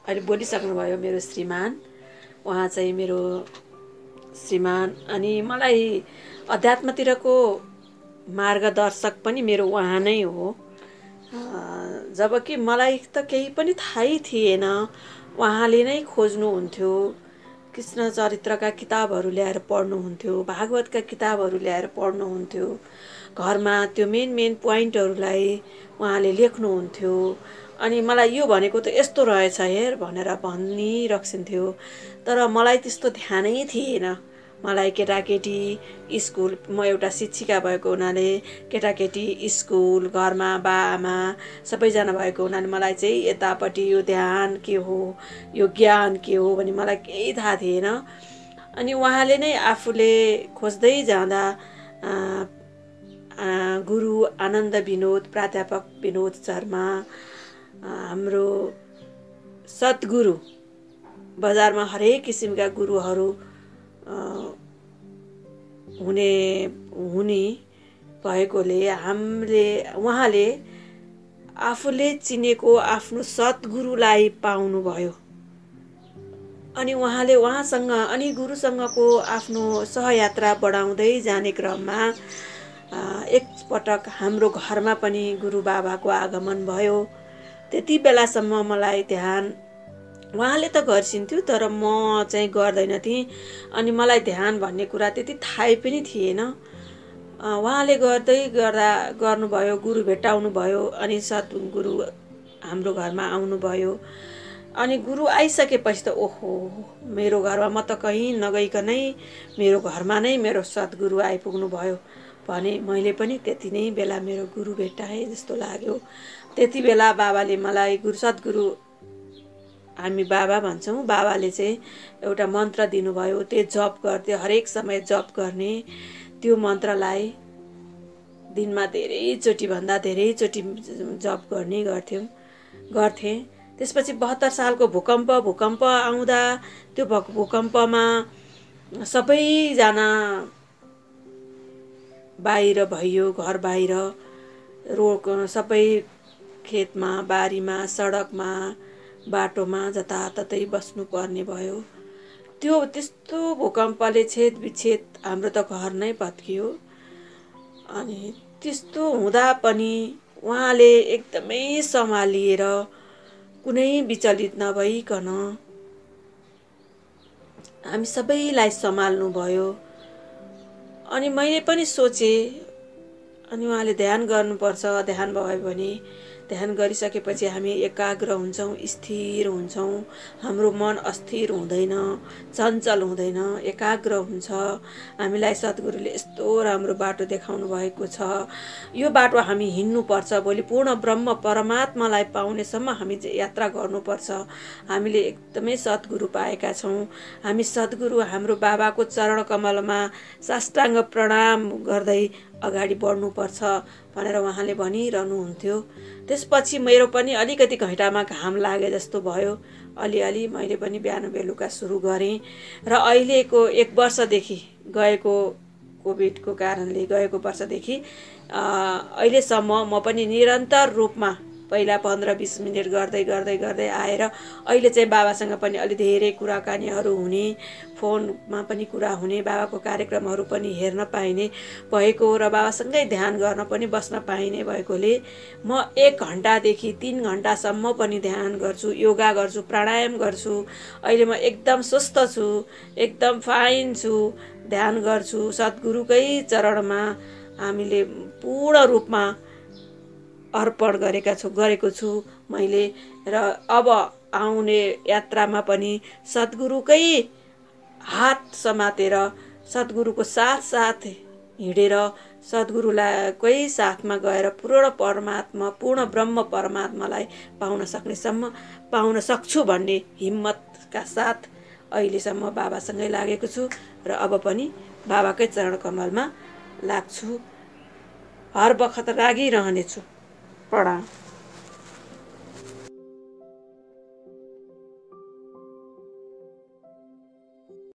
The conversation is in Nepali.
अहिले बोलिसक्नुभयो मेरो श्रीमान, उहाँ चाहिँ मेरो श्रीमान। अनि मलाई अध्यात्मतिरको मार्गदर्शक पनि मेरो उहाँ नै हो। जबकि मलाई त केही पनि थाहै थिएन, उहाँले नै खोज्नुहुन्थ्यो। कृष्ण चरित्रका किताबहरू ल्याएर पढ्नुहुन्थ्यो, भागवतका किताबहरू ल्याएर पढ्नुहुन्थ्यो। घरमा त्यो मेन पोइन्टहरूलाई उहाँले लेख्नुहुन्थ्यो। अनि मलाई यो भनेको त यस्तो रहेछ हेर भनेर भनिरहन्थ्यो। तर मलाई त्यस्तो ध्यानै थिएन। मलाई केटाकेटी स्कुल, म एउटा शिक्षिका भएको हुनाले केटाकेटी स्कुल, घरमा बाआमा सबैजना भएको हुनाले मलाई चाहिँ यतापट्टि यो ध्यान के हो, यो ज्ञान के हो भने मलाई केही थाहा थिएन। अनि उहाँले नै आफूले खोज्दै जाँदा गुरु आनन्द विनोद, प्राध्यापक विनोद शर्मा, हाम्रो सद्गुरु, बजारमा हरेक किसिमका गुरुहरू हुने भएकोले उहाँले आफूले चिनेको आफ्नो सद्गुरुलाई पाउनुभयो। अनि उहाँसँग अनि गुरुसँगको आफ्नो सहयात्रा बढाउँदै जाने क्रममा एकपटक हाम्रो घरमा पनि गुरु बाबाको आगमन भयो। त्यति बेलासम्म मलाई ध्यान उहाँले त गर्छिन्थ्यो, तर म चाहिँ गर्दैन थिएँ। अनि मलाई ध्यान भन्ने कुरा त्यति थाहै पनि थिएन। उहाँले गर्नुभयो, गुरु भेट्टाउनु भयो। अनि सद्गुरु हाम्रो घरमा आउनुभयो। अनि गुरु आइसकेपछि त ओहो, मेरो घरमा म त कहीँ नगइकनै मेरो घरमा नै मेरो सद्गुरु आइपुग्नु भयो भने मैले पनि त्यति नै बेला मेरो गुरु भेट्टाएँ जस्तो लाग्यो। त्यति बेला बाबाले मलाई सद्गुरु, हामी बाबा भन्छौँ, बाबाले चाहिँ एउटा मन्त्र दिनुभयो। त्यो जप गर्दै हरेक समय जप गर्ने। त्यो मन्त्रलाई दिनमा धेरैचोटि जप गर्ने गर्थेँ। त्यसपछि 72 सालको भूकम्प आउँदा त्यो भूकम्पमा सबैजना बाहिर भयो, घर बाहिर, रोड, सबै खेतमा, बारीमा, सडकमा, बाटोमा जताततै बस्नु पर्ने भयो। त्यस्तो भूकम्पले छेदविच्छेद हाम्रो त घर नै भत्कियो। अनि त्यस्तो हुँदा पनि उहाँले एकदमै सम्हालिएर कुनै विचलित नभइकन हामी सबैलाई सम्हाल्नु भयो। अनि मैले पनि सोचेँ, अनि उहाँले ध्यान गर्नुपर्छ, ध्यान भयो भने ध्यान गरिसकेपछि हामी एकाग्र हुन्छौँ, स्थिर हुन्छौँ, हाम्रो मन अस्थिर हुँदैन, चञ्चल हुँदैन, एकाग्र हुन्छ। हामीलाई सद्गुरुले यस्तो राम्रो बाटो देखाउनु भएको छ, यो बाटो हामी हिँड्नुपर्छ। भोलि पूर्ण ब्रह्म परमात्मालाई पाउनेसम्म हामी यात्रा गर्नुपर्छ। हामीले एकदमै सद्गुरु पाएका छौँ। हामी सद्गुरु हाम्रो बाबाको चरण कमलमा साष्टाङ्ग प्रणाम गर्दै अगाडि बढ्नुपर्छ भनेर उहाँले भनिरहनुहुन्थ्यो। त्यसपछि मेरो पनि अलिकति घैँटामा घाम लागे जस्तो भयो। अलिअलि मैले पनि बिहान बेलुका सुरु गरेँ। र अहिलेको 1 वर्षदेखि, गएको कोभिडको कारणले गएको वर्षदेखि अहिलेसम्म म पनि निरन्तर रूपमा, पहिला 15-20 मिनट गर्दै आएर अहिले चाहिँ बाबासँग पनि अलि धेरै कुराकानीहरू हुने, फोनमा पनि कुरा हुने, बाबाको कार्यक्रमहरू पनि हेर्न पाइने भएको र बाबासँगै ध्यान गर्न पनि बस्न पाइने भएकोले म 1 घन्टादेखि 3 घन्टासम्म पनि ध्यान गर्छु, योगा गर्छु, प्राणायाम गर्छु। अहिले म एकदम स्वस्थ छु, एकदम फाइन छु, ध्यान गर्छु। सद्गुरुकै चरणमा हामीले पूर्ण रूपमा अर्पण गरेको छु मैले। र अब आउने यात्रामा पनि सद्गुरुकै हात समातेर, सद्गुरुको साथ हिँडेर, सद्गुरुलाई साथमा गएर पूर्ण ब्रह्म परमात्मालाई पाउन सक्छु भन्ने हिम्मतका साथ अहिलेसम्म बाबासँगै लागेको छु र अब पनि बाबाकै चरण कमलमा लाग्छु, हर बखत लागिरहनेछु। प्रणाम।